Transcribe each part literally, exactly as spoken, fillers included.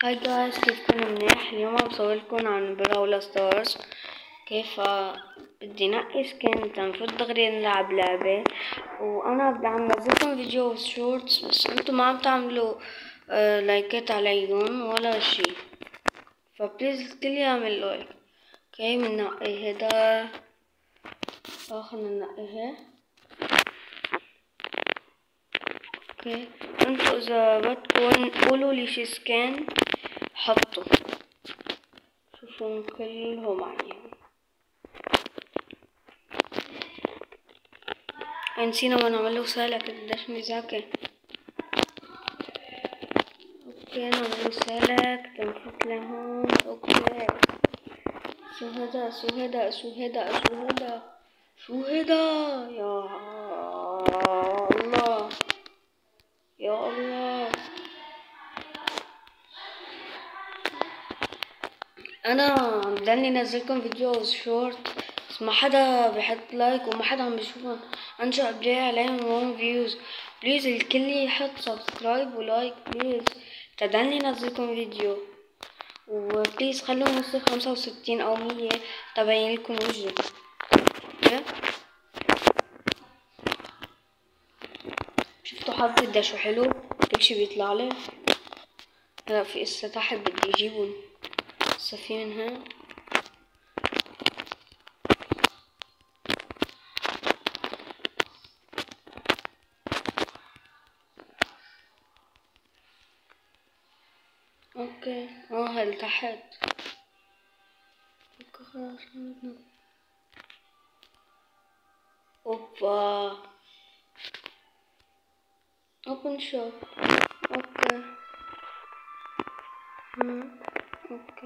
هاي جايز، كيفكن منيح؟ اليوم عم بصورلكن عن براول ستارز. كيف بدي نقي سكن تنفوت دغري نلعب لعبة، وانا بدي عم نزلكم فيديو شورتس بس انتو ما عم تعملوا آه لايكات عليهم ولا شي، فبليز الكل يعمل لايك. اوكي بننقي هدا، خلنا ننقي. اوكي انتو اذا بدكن قولولي شي سكن حطوا، شوفون كلهم عليهم. نسينا ما نعمله سالك، قديش نذاكر. اوكي نعمله سالك تنفوت لهون. اوكي شو هدا شو هدا شو هدا شو هدا شو هدا يا الله يا الله. انا عم ضلني نزلكم فيديو شورت بس ما حدا بحط لايك وما حدا عم بيشوفهم. انشا بلاقي عليهم وان فيوز. بليز الكل يحط سبسكرايب ولايك بليز تضلني نزلكم فيديو، وبليز خلوه وصل خمسة وستين او مية تبين لكم وجهي. شفتوا حظي قديش حلو، كل شي بيطلع لي. هلا في قصة تحت بدي اجيبهم، قصة في منها. اوكي اه هل تحت. اوكي خلاص بدنا. اوبا اوبن شوب. اوكي هم. اوكي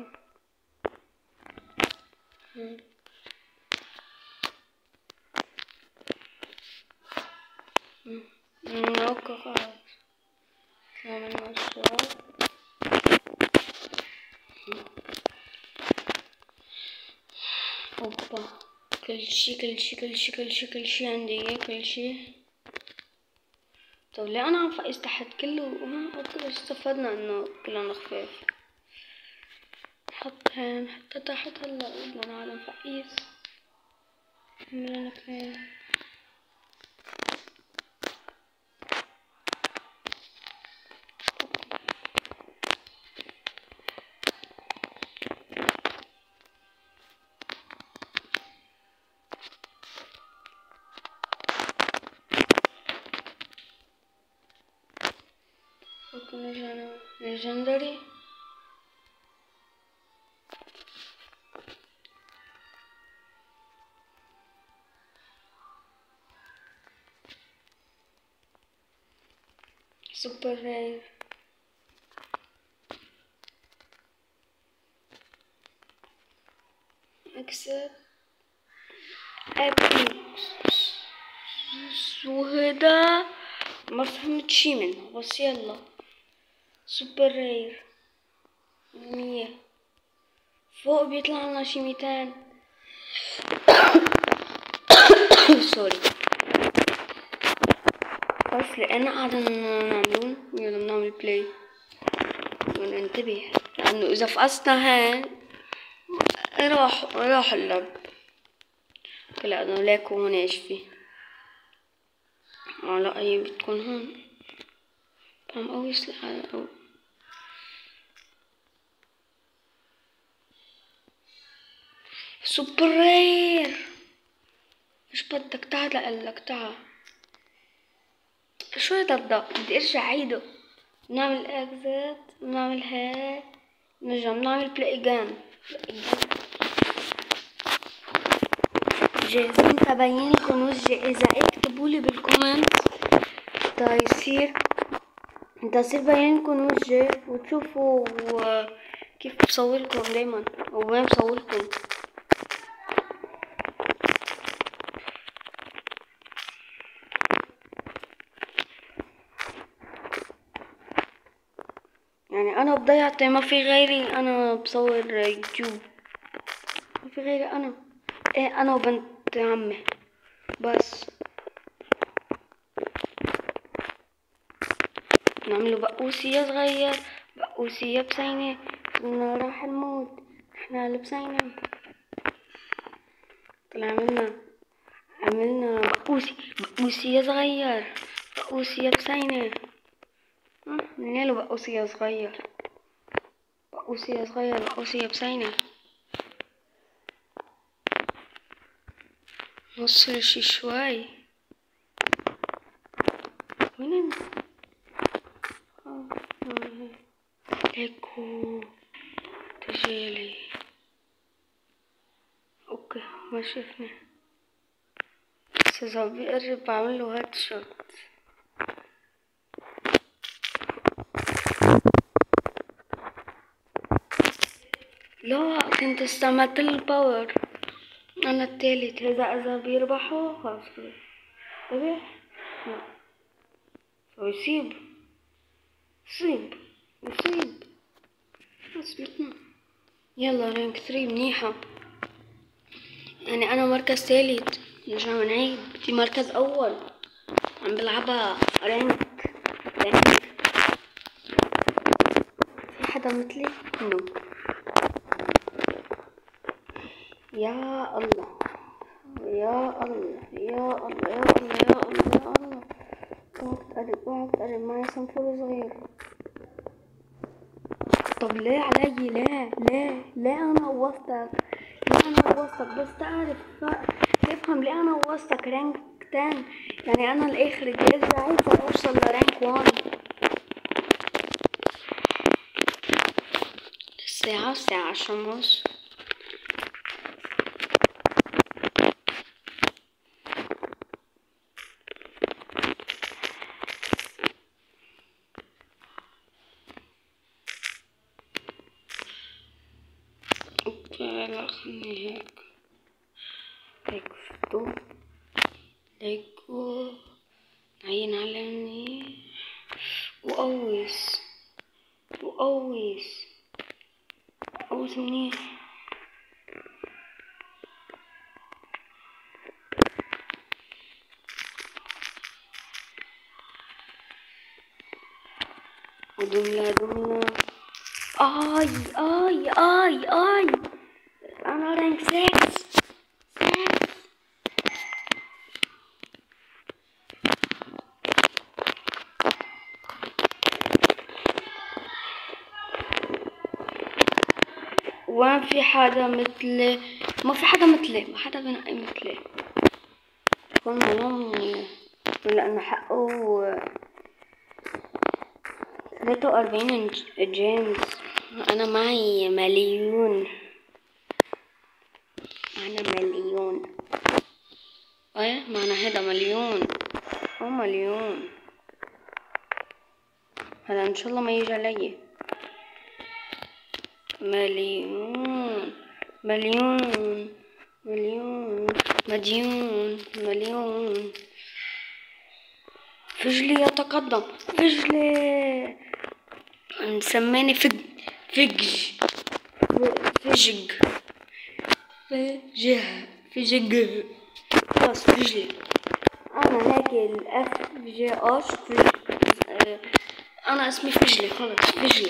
هم. هم. اوكي خلاص عملنا الشوب. اوبا كل شي كل شي كل شي كل شي كل شي عندي كل شي. طب ليه انا عم فقس تحت كله؟ اه اوكي استفدنا انه كلنا خفاف. حط هين حتى تحت. هلا بدنا نعلم فقيس عملنا كمان. اوكي نرجعنا ليجندري. سوبر رير. اكسب ابيك. شو هدا؟ ما فهمت شي منه بس يلا. سوبر رير مية فوق بيطلع لنا شي ميتين. سوري بس لأن قاعدة نعملون. يلا بنعمل بلاي وننتبه لأنه إذا فقسنا هين راح راح اللعب. لأنه ليكو هون ايش في. اه لا هي بتكون هون. عم قوي سلاح أو سوبر رير. مش بدك تعال لقلك تعال. شو هذا الضغط؟ بدي ارجع عيده. بنعمل اكزت بنعمل هيك نرجع بنعمل بلاي جان. جاهزين تبين لكم وجهي؟ اذا اكتبولي بالكومنت تا يصير تا يصير بين لكم وجهي وتشوفوا كيف بصورلكم دايما ووين بصورلكم. يعني انا بضيعتي ما في غيري. انا بصور يوتيوب ما في غيري. انا ايه انا وبنت عمي بس. نعمله بقوسية صغير بقوسية بسينة، قلنا راح نموت، احنا لبسينا طلع عملنا عملنا بقوسي بقوسية صغير، بقوسية بسينة، منيله بقوسية صغير، بقوسية صغير بقوسية بسينة، نص شي شوي وين هيكو تجيلي. اوكي ما شفنا بس اذا بيقرب بعمله هاد شوت. لا كنت استعملت الباور انا التالت، هذا اذا بيربحوا خلاص ربح. لا ويصيب يصيب يصيب بس بيتنا. يلا رانك ثري منيحة، يعني انا مركز ثالث، نرجع نعيد في مركز اول عم بلعبها رانك رانك. في حدا مثلي؟ نو. يا الله يا الله يا الله يا الله يا الله يا الله، اوعى تقرب اوعى تقرب معي صنفور صغير. طب ليه علي؟ ليه ليه ليه انا وصلتك؟ ليه انا وصلتك؟ بس تعرف تفهم ليه انا وصلتك رانك تان؟ يعني انا الاخر بدي ارجع عايزة اوصل لرانك وان. الساعة الساعة عشرة ونص. اوكي لا خلني هيك هيك فتو ليكو عين على منيح وقوس وقوس قوس منيح. ودملة دملة اي اي اي اي انا رانك سكس سكس. وين في حدا مثلي؟ ما في حدا مثلي، ما حدا بنقي مثلي. كون ملوني لانه حقه ثلاثة وأربعين جيمس، انا معي مليون، انا مليون ايه معنى هذا مليون او مليون. هلا ان شاء الله ما يجي علي. مليون مليون مليون مديون مليون. فجلي يتقدم فجلي، مسماني فج فج فجج فجه فجج خلاص فجلي. انا هيك الاف جي اش فج... انا اسمي فجلي خلاص فجلي.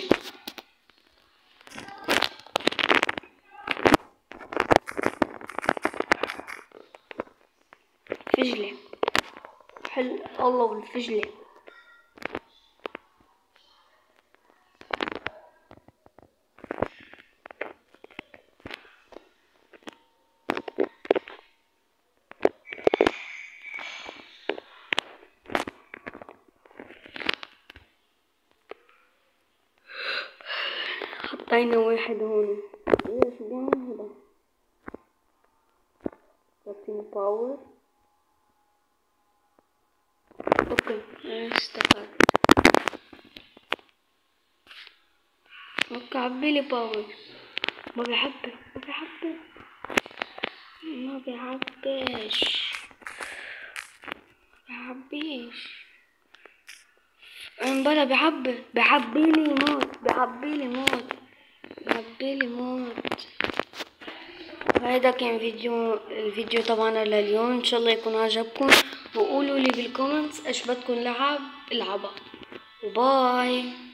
فجلي حل الله والفجلي. حطينا واحد هون. ايه شو بيعمل هذا؟ حاطين باور. اوكي استفدت. اوكي عبيلي باور. ما بيحبش ما بيحبش ما بيحبش ما بيحبش امبلا بيحب بيحبيلي موت بيحبيلي موت بيحبيلي موت. هذا كان فيديو الفيديو طبعا لليوم، ان شاء الله يكون عجبكم، وقولوا لي بالكومنتس ايش بدكم لعب العبها، وباي.